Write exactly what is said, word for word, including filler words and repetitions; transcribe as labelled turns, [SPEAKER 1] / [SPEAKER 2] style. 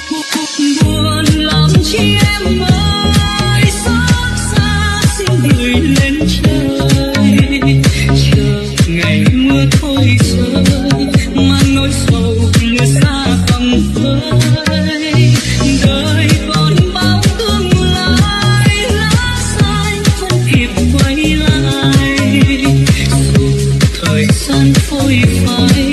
[SPEAKER 1] buồn lòng chi em ơi, xót xa xin gửi lên trời, chờ ngày mưa thôi rơi, mang nỗi sầu mưa xa tầm với. Đời còn bao tương lai, lá xanh không kịp quay lại, dù thời gian phôi phai.